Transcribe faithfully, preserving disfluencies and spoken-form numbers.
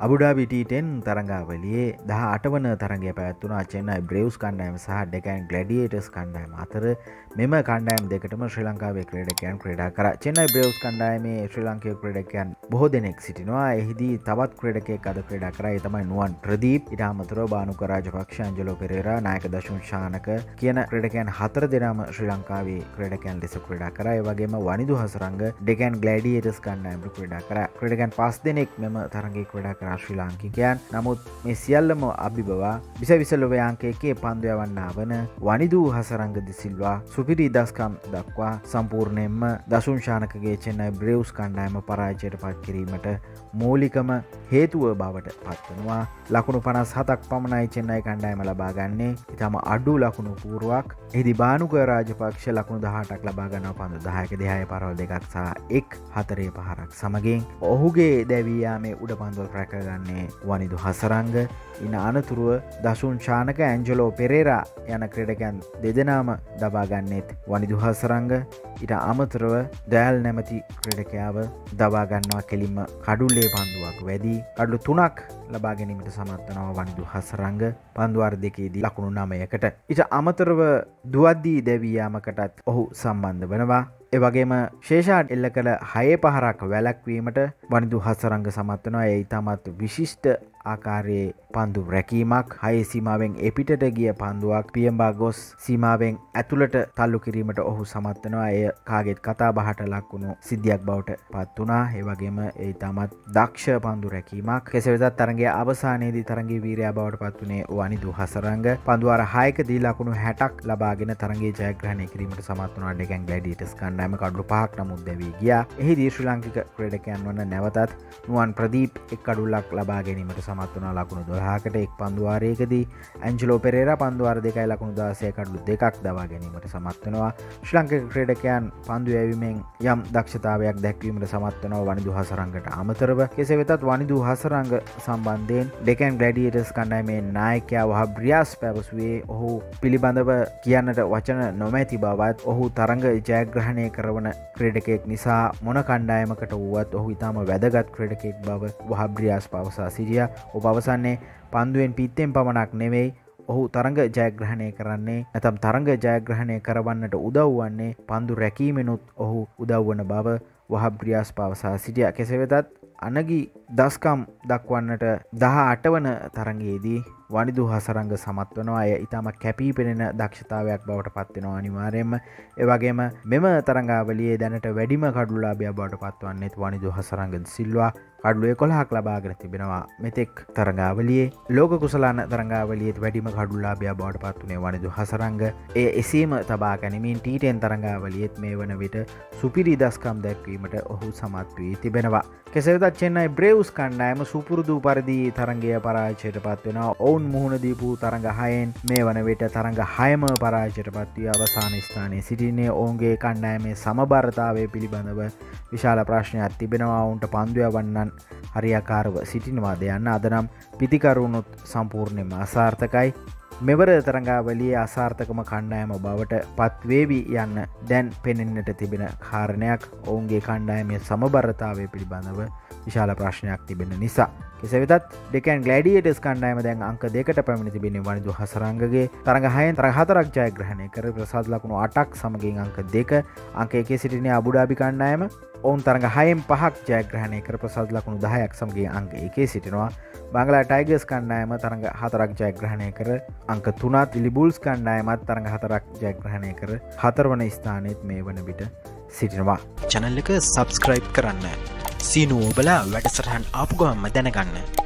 Abu Dhabi T ten තරඟාවලියේ දහඅට වන තරඟය පැවැත්වුණා චෙන්නයි බ්‍රේව්ස් කණ්ඩායම සහ ඩෙකන් ග්ලැඩියේටර්ස් කණ්ඩායම අතර. මෙම කණ්ඩායම් දෙකටම ශ්‍රී ලංකාවේ ක්‍රීඩකයන් ක්‍රීඩා කරා. චෙන්නයි බ්‍රේව්ස් කණ්ඩායමේ ශ්‍රී ලංකේය ක්‍රීඩකයන් බොහෝ දෙනෙක් සිටිනවා. එහිදී තවත් ක්‍රීඩකයෙක් අද ක්‍රීඩා කරා. ඒ තමයි නුවන් ප්‍රදීප්. ඊට අමතරව බානුක රාජපක්ෂ, අංජලෝ පෙරේරා, නායක දසුන් ශානක කියන ක්‍රීඩකයන් හතර දෙනාම ශ්‍රී ලංකාවේ ක්‍රීඩකයන් ලෙස ක්‍රීඩා කරා. ඒ වගේම වනිදු හසරංග ඩෙකන් ග්ලැඩියේටර්ස් කණ්ඩායමට ක්‍රීඩා කරා. ක්‍රීඩකයන් පස් දෙනෙක් මෙම තරඟයේ ක්‍රීඩා කරා ශ්‍රී ලාංකිකයන්. නමුත් මේ සියල්ලම අභිබවා විස විස ලොව අංක එකේ පන්දු යවන්නා වන වනිදු හසරංග දිසිල්වා සුපිරි දස්කම් දක්වා සම්පූර්ණයෙන්ම දසුන් ශානකගේ චෙන්නයි බ්‍රේව්ස් කණ්ඩායම පරාජයට පත් කිරීමට මූලිකම හේතුව බවට පත්වනවා. ලකුණු පනස් හතක් පමණයි චෙන්නයි කණ්ඩායම ලබා ගන්නේ. ඉතාම අඩු ලකුණු පූර්වක්. එහිදී බානුක රාජපක්ෂ ලකුණු දහඅටක් ලබා ගන්නවා පන්දු දහයක දෙහය පරවල් දෙකක් සහ එක් හතරේ පහරක් සමගින්. ඔහුගේ දැවී යාමේ උඩ පන්දුවල් රැකගන්නේ වනිදු හසරංග. ඉන අනතුරුව දසුන් ශානක, ඇන්ජලෝ පෙරේරා යන ක්‍රීඩකයන් දෙදෙනාම දබා ගන්නෙත් වනිදු හසරංග. ඊට අමතරව දයල් නැමැති ක්‍රීඩකයාව දබා ගන්නවා කෙලින්ම කඩුල්ලේ පන්දුවක් වැඩි. කඩුළු තුනක් ලබා ගැනීමට සමත් වෙනවා වනිදු හසරංග පන්දු වාර දෙකේදී ලකුණු නවයකට. ඊට අමතරව දුවද්දී දැවී යාමකටත් ඔහු සම්බන්ධ වෙනවා. ඒ වගේම ශේෂාඩ් එල්ල කළ හයේ පහරක් වැළැක්වීමට වනිදු හසරංග සමත් වෙනවා. ඒ ඉතාමත් විශිෂ්ට ආකාරයේ පන්දු රැකීමක්. හයේ සීමාවෙන් එපිටට ගිය පන්දුවක් පියඹා ගොස් සීමාවෙන් ඇතුළට තල්ලු කිරීමට ඔහු සමත් වෙනවා. එය කාගෙත් කතා බහට ලක් වුණු සිද්ධියක් බවට පත් වුණා. ඒ වගේම ඒ ඉතාමත් දක්ෂ පන්දු රැකීමක්. කෙසේ වෙතත් තරඟයේ අවසානයේදී තරඟයේ වීරයා බවට පත් වුණේ වනිදු හසරංග. පන්දු වාර හයකදී ලකුණු හැටක් ලබාගෙන තරඟයේ ජයග්‍රහණය කිරීමට සමත් වුණා ඩෙකන් ග්ලැඩියේටර්ස් කණ්ඩායම. කඩුළු පහක් නමුත් දැවී ගියා. එහිදී ශ්‍රී ලාංකික ක්‍රීඩකයන් වන නැවතත් නුවන් ප්‍රදීප් එක් කඩුල්ලක් ලබා ගැනීමට සමත් වුණා ලකුණු දොළහකට. එක් පන්දු වාරයකදී ඇන්ජලෝ පෙරේරා පන්දු වාර දෙකයි ලකුණු දාසය කඩුළු දෙකක් දවා ගැනීමට සමත් වෙනවා. ශ්‍රී ලාංකික ක්‍රීඩකයන් පන්දු යැවීමෙන් යම් දක්ෂතාවයක් දැක්වීමට සමත් වෙනවා වනිදු හසරංගට අමතරව. කෙසේ වෙතත් වනිදු හසරංග සම්බන්ධයෙන් ඩෙකන් ග්ලැඩියේටර්ස් කණ්ඩායමේ නායකයා වහබ් රියාස් පැවසුවේ ඔහු පිළිබඳව කියන්නට වචන නොමැති බවත්, ඔහු තරඟ ජයග්‍රහණය කරවන ක්‍රීඩකයෙක් නිසා මොන කණ්ඩායමකට වුවත් ඔහු ඉතාම වැදගත් ක්‍රීඩකයෙක් බව වහබ් රියාස් පවසා සිටියා. ඔහු පවසන්නේ පන්දුවෙන් පිත්තෙන් පමණක් නෙවෙයි ඔහු තරඟ ජයග්‍රහණය කරන්නේ නැතම් තරඟ ජයග්‍රහණය කරවන්නට උදව් වන්නේ පන්දු රැකීමෙනුත් ඔහු උදව් වන බව වහබ් රියාස් පවසා සිටියා. කෙසේ වෙතත් අනගි දස්කම් දක්වන්නට දහඅට වන තරඟයේදී වනිදු හසරංග සමත් වෙනවා. එය ඉතාම කැපී පෙනෙන දක්ෂතාවයක් බවට පත් වෙනවා අනිවාර්යයෙන්ම. ඒ වගේම මෙම තරඟාවලියේ දැනට වැඩිම කඩුලාභයක් බවට පත්වන්නේත් වනිදු හසරංග සිල්වා. කඩුළු එකොළහක් ලබාගෙන තිබෙනවා මෙතෙක් තරඟාවලියේ. ලෝක කුසලාන තරඟාවලියේත් වැඩිම කඩුලාභයක් බවට පත් වුණේ වනිදු හසරංග. එය එසේම තබා ගැනීමෙන් ටී ටෙන් තරඟාවලියේත් මේ වන විට සුපිරි දස්කම් දැක්වීමට ඔහු සමත් වී තිබෙනවා. කෙසේ වෙතත් චෙන්නයි බ්‍රේව්ස් කණ්ඩායම සුපුරුදු පරිදි තරඟය පරාජයට පත් වෙනවා. ඔවුන් මුහුණ දීපු තරඟ හයෙන් මේ වන විට තරඟ හයම පරාජයට පත් වී අවසාන ස්ථානයේ සිටින්නේ. ඔවුන්ගේ කණ්ඩායමේ සමබරතාවය පිළිබඳව විශාල ප්‍රශ්නයක් තිබෙනවා. ඔවුන්ට පන්දු යවන්නන් හරියාකාරව සිටිනවාද යන්න අද නම් පිතිකරුණුත් සම්පූර්ණයෙන්ම අසාර්ථකයි. මෙවර තරඟාවලියේ අසාර්ථකම කණ්ඩායම බවට පත්වේවි යන්න දැන් පෙනෙන්නට තිබෙන කාරණයක් ඔවුන්ගේ කණ්ඩායමේ සමබරතාවය පිළිබඳව විශාල ප්‍රශ්නයක් තිබෙන නිසා. කෙසේ වෙතත් ඩෙකන් ග්ලැඩියේටර්ස් කණ්ඩායම දැන් අංක දෙකට පැමිණ තිබෙන්නේ වනිදු හසරංගගේ. තරඟ හයෙන් තරඟ හතරක් ජයග්‍රහණය කර ප්‍රසාද ලකුණු අටක් සමගින් අංක දෙක. අංක එකේ සිටින්නේ අබු ඩාබි කණ්ඩායම. ඔවුන් තරඟ හයෙන් පහක් ජයග්‍රහණය කර ප්‍රසාද ලකුණු දහයක් සමගින් අංක එකේ සිටිනවා. බංගලා ටයිගර්ස් කණ්ඩායම තරඟ හතරක් ජයග්‍රහණය කර අංක තුනත්. ලිබුල්ස් කණ්ඩායමත් තරඟ හතරක් ජයග්‍රහණය කර හතරවන ස්ථානයේත් මේ වන විට සිටිනවා. channel එක subscribe කරන්න. සීනුව ඔබලා වැඩසටහන් ආපු ගමන්ම දැනගන්න.